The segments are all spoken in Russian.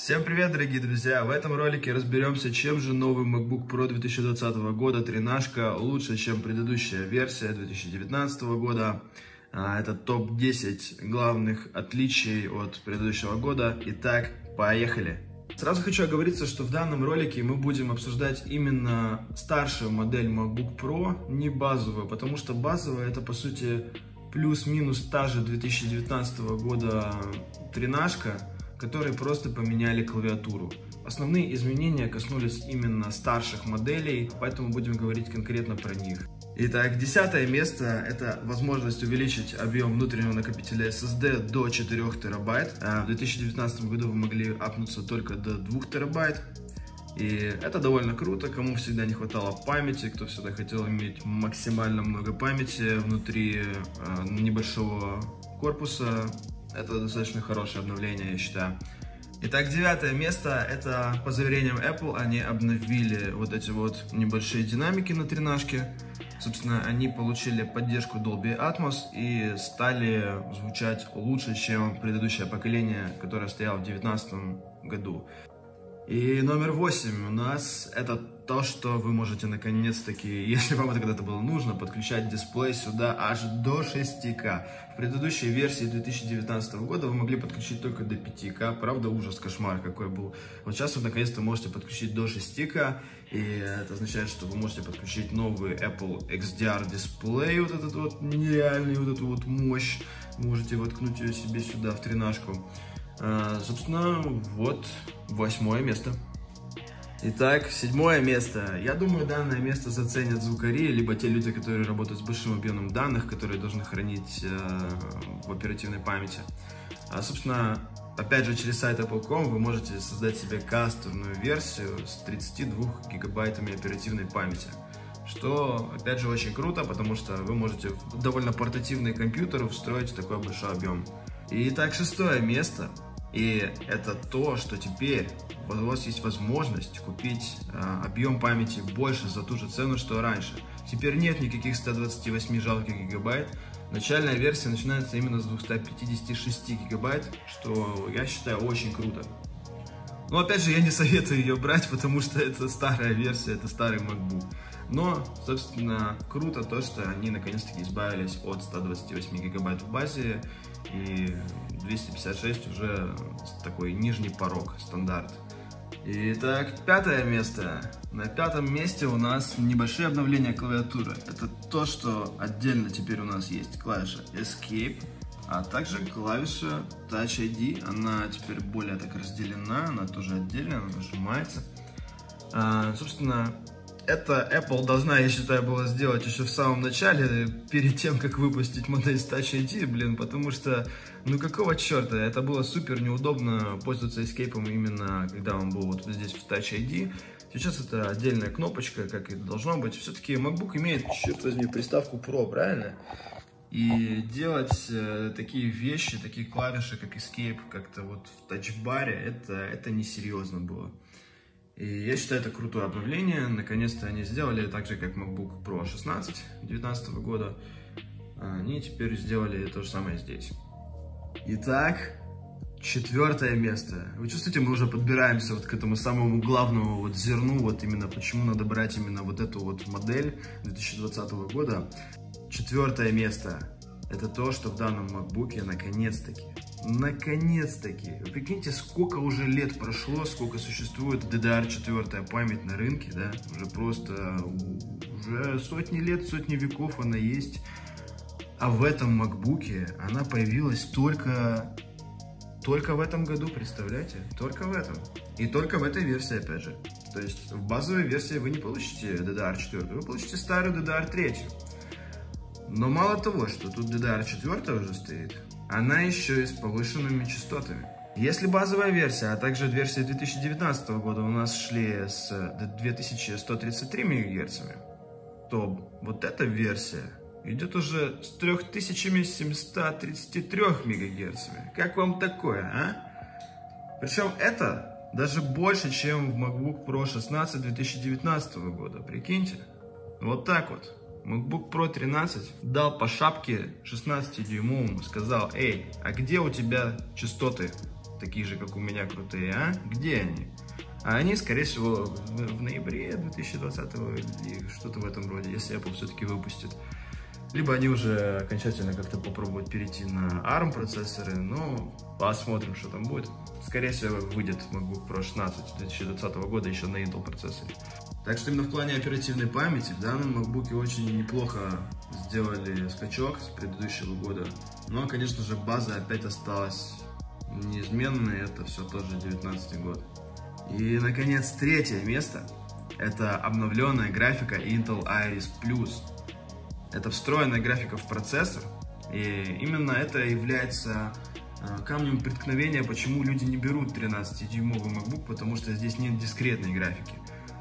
Всем привет, дорогие друзья! В этом ролике разберемся, чем же новый MacBook Pro 2020 года 13 лучше, чем предыдущая версия 2019 года. Это топ-10 главных отличий от предыдущего года. Итак, поехали! Сразу хочу оговориться, что в данном ролике мы будем обсуждать именно старшую модель MacBook Pro, не базовую, потому что базовая это по сути плюс-минус та же 2019 года 13, которые просто поменяли клавиатуру. Основные изменения коснулись именно старших моделей, поэтому будем говорить конкретно про них. Итак, 10 место – это возможность увеличить объем внутреннего накопителя SSD до 4 терабайт. В 2019 году вы могли апнуться только до 2 терабайт. И это довольно круто, кому всегда не хватало памяти, кто всегда хотел иметь максимально много памяти внутри небольшого корпуса. Это достаточно хорошее обновление, я считаю. Итак, 9 место, это по заверениям Apple, они обновили вот эти вот небольшие динамики на 13. Собственно, они получили поддержку Dolby Atmos и стали звучать лучше, чем предыдущее поколение, которое стояло в 2019 году. И номер 8 у нас это то, что вы можете наконец-таки, если вам это когда-то было нужно, подключать дисплей сюда аж до 6К. В предыдущей версии 2019 года вы могли подключить только до 5К, правда ужас, кошмар какой был. Вот сейчас вы наконец-то можете подключить до 6К, и это означает, что вы можете подключить новый Apple XDR дисплей, вот этот вот нереальный, вот эту вот мощь, можете воткнуть ее себе сюда в 13. Собственно, вот 8 место. Итак, 7 место. Я думаю, данное место заценят звукари, либо те люди, которые работают с большим объемом данных, которые должны хранить в оперативной памяти. Собственно, опять же, через сайт Apple.com вы можете создать себе кастомную версию с 32 гигабайтами оперативной памяти. Что, опять же, очень круто, потому что вы можете в довольно портативный компьютер встроить такой большой объем. Итак, 6 место. И это то, что теперь у вас есть возможность купить объем памяти больше за ту же цену, что раньше. Теперь нет никаких 128 жалких гигабайт. Начальная версия начинается именно с 256 гигабайт, что я считаю очень круто. Но опять же, я не советую ее брать, потому что это старая версия, это старый MacBook. Но, собственно, круто то, что они наконец-таки избавились от 128 гигабайт в базе, и 256 уже такой нижний порог, стандарт. Итак, 5 место. На 5 месте у нас небольшие обновления клавиатуры. Это то, что отдельно теперь у нас есть клавиша Escape, а также клавиша Touch ID. Она теперь более так разделена, она тоже отдельно, она нажимается. Собственно, это Apple должна, я считаю, была сделать еще в самом начале, перед тем, как выпустить модель с Touch ID, блин, потому что, ну какого черта, это было супер неудобно пользоваться Escape именно, когда он был вот здесь в Touch ID. Сейчас это отдельная кнопочка, как и должно быть. Все-таки MacBook имеет, черт возьми, приставку Pro, правильно? И делать такие вещи, такие клавиши, как Escape, как-то вот в тачбаре, это несерьезно было. И я считаю, это крутое обновление. Наконец-то они сделали так же, как MacBook Pro 16 2019 года. Они теперь сделали то же самое здесь. Итак, 4 место. Вы чувствуете, мы уже подбираемся вот к этому самому главному вот зерну, вот именно почему надо брать именно вот эту вот модель 2020 года. 4 место. Это то, что в данном MacBook наконец-таки, вы прикиньте, сколько уже лет прошло, сколько существует DDR4 память на рынке, да, уже просто, уже сотни лет, сотни веков она есть, а в этом MacBook она появилась только в этом году, представляете, только в этом, и только в этой версии, опять же, то есть в базовой версии вы не получите DDR4, вы получите старую DDR3. Но мало того, что тут DDR4 уже стоит, она еще и с повышенными частотами. Если базовая версия, а также версия 2019 года у нас шли с 2133 МГц, то вот эта версия идет уже с 3733 МГц. Как вам такое, а? Причем это даже больше, чем в MacBook Pro 16 2019 года, прикиньте. Вот так вот. MacBook Pro 13 дал по шапке 16-дюймовому, сказал: эй, а где у тебя частоты? такие же, как у меня, крутые, а? Где они? А они, скорее всего, в ноябре 2020 или что-то в этом роде, если Apple все-таки выпустит. Либо они уже окончательно как-то попробуют перейти на ARM процессоры, но посмотрим, что там будет. Скорее всего, выйдет MacBook Pro 16 2020 года еще на Intel процессоре. Так что именно в плане оперативной памяти в данном MacBook очень неплохо сделали скачок с предыдущего года. Но, конечно же, база опять осталась неизменной, это все тот же 2019 год. И, наконец, третье место – это обновленная графика Intel Iris Plus. Это встроенная графика в процессор, и именно это является камнем преткновения, почему люди не берут 13-дюймовый MacBook, потому что здесь нет дискретной графики.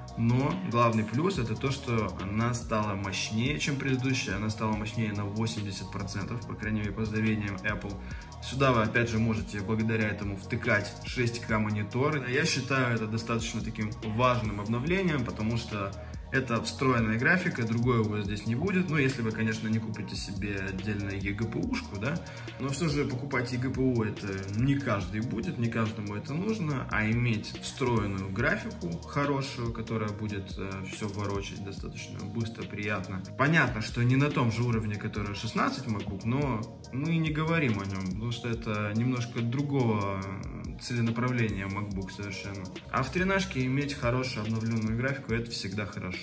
Но главный плюс это то, что она стала мощнее, чем предыдущая, она стала мощнее на 80%, по крайней мере по заверениям Apple. Сюда вы опять же можете благодаря этому втыкать 6К мониторы. Я считаю это достаточно таким важным обновлением, потому что это встроенная графика, другой у вас здесь не будет. Ну, если вы, конечно, не купите себе отдельно eGPU-шку, да. Но все же покупать eGPU это не каждый будет, не каждому это нужно. А иметь встроенную графику хорошую, которая будет все ворочать достаточно быстро, приятно. Понятно, что не на том же уровне, который 16 MacBook, но мы не говорим о нем, потому что это немножко другого целенаправления MacBook совершенно. А в тренажке иметь хорошую обновленную графику это всегда хорошо.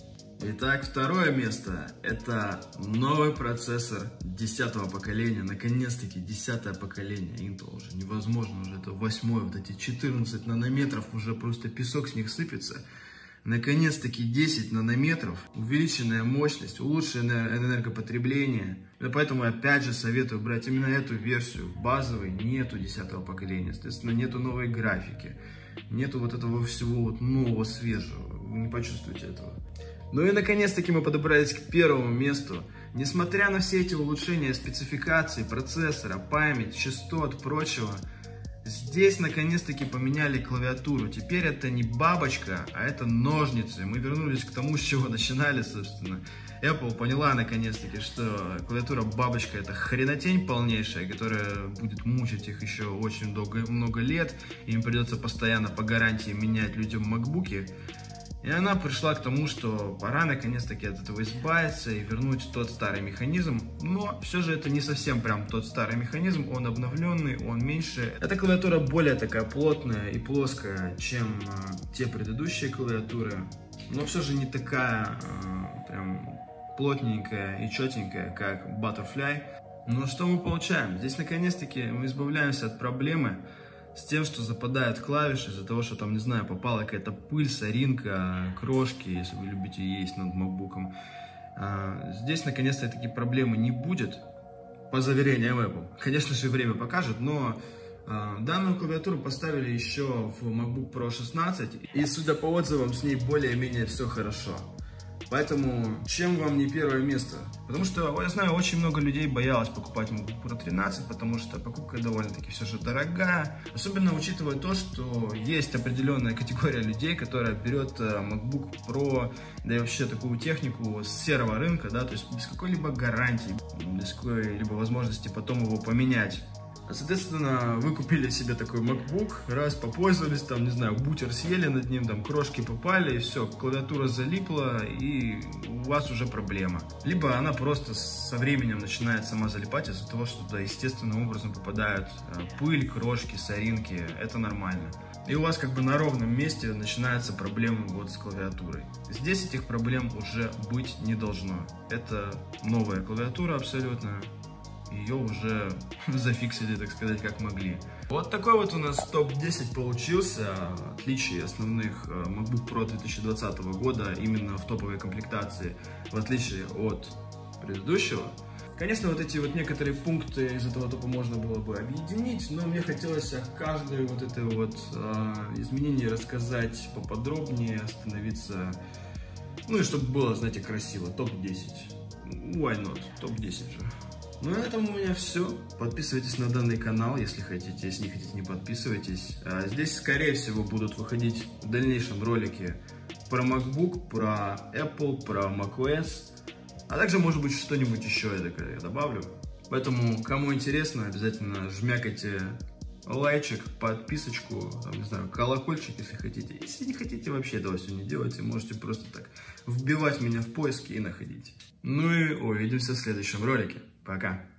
Итак, второе место – это новый процессор 10-го поколения. Наконец-таки 10-е поколение Intel уже невозможно, уже это 8-й, вот эти 14 нанометров, уже просто песок с них сыпется. Наконец-таки 10 нанометров, увеличенная мощность, улучшенное энергопотребление. И поэтому опять же советую брать именно эту версию. В базовой нету 10-го поколения, соответственно нету новой графики, нету вот этого всего вот нового, свежего, вы не почувствуете этого. Ну и наконец-таки мы подобрались к первому месту. Несмотря на все эти улучшения спецификаций, процессора, память, частот, прочего, здесь наконец-таки поменяли клавиатуру. Теперь это не бабочка, а это ножницы. Мы вернулись к тому, с чего начинали, собственно. Apple поняла наконец-таки, что клавиатура бабочка это хренотень полнейшая, которая будет мучить их еще очень много лет. Им придется постоянно по гарантии менять людям макбуки. И она пришла к тому, что пора наконец-таки от этого избавиться и вернуть тот старый механизм. Но все же это не совсем прям тот старый механизм, он обновленный, он меньше. Эта клавиатура более такая плотная и плоская, чем те предыдущие клавиатуры. Но все же не такая прям плотненькая и четенькая, как Butterfly. Но что мы получаем? Здесь наконец-таки мы избавляемся от проблемы с тем, что западают клавиши из-за того, что там, не знаю, попала какая-то пыль, соринка, крошки, если вы любите есть над макбуком. Здесь, наконец-то, такие проблемы не будет, по заверениям Apple. Конечно же, время покажет, но данную клавиатуру поставили еще в MacBook Pro 16, и, судя по отзывам, с ней более-менее все хорошо. Поэтому, чем вам не первое место? Потому что, я знаю, очень много людей боялось покупать MacBook Pro 13, потому что покупка довольно-таки все же дорогая. Особенно учитывая то, что есть определенная категория людей, которая берет MacBook Pro, да и вообще такую технику с серого рынка, да, то есть без какой-либо гарантии, без какой-либо возможности потом его поменять. Соответственно, вы купили себе такой MacBook, раз попользовались, там, не знаю, бутер съели над ним, там, крошки попали, и все, клавиатура залипла, и у вас уже проблема. Либо она просто со временем начинает сама залипать из-за того, что туда естественным образом попадают пыль, крошки, соринки, это нормально. И у вас как бы на ровном месте начинаются проблемы вот с клавиатурой. Здесь этих проблем уже быть не должно. Это новая клавиатура абсолютно. Ее уже зафиксили, так сказать, как могли. Вот такой вот у нас топ-10 получился. Отличие основных MacBook Pro 2020 года именно в топовой комплектации, в отличие от предыдущего. Конечно, вот эти вот некоторые пункты из этого топа можно было бы объединить, но мне хотелось о каждой вот этой вот изменении рассказать поподробнее, остановиться, ну и чтобы было, знаете, красиво. Топ-10. Why not? Топ-10 же. Ну, на этом у меня все. Подписывайтесь на данный канал, если хотите. Если не хотите, не подписывайтесь. Здесь, скорее всего, будут выходить в дальнейшем ролики про MacBook, про Apple, про macOS. А также, может быть, что-нибудь еще я добавлю. Поэтому, кому интересно, обязательно жмякайте лайчик, подписочку, там, не знаю, колокольчик, если хотите. Если не хотите, вообще этого все не делайте. Можете просто так вбивать меня в поиски и находить. Ну и увидимся в следующем ролике. Пока.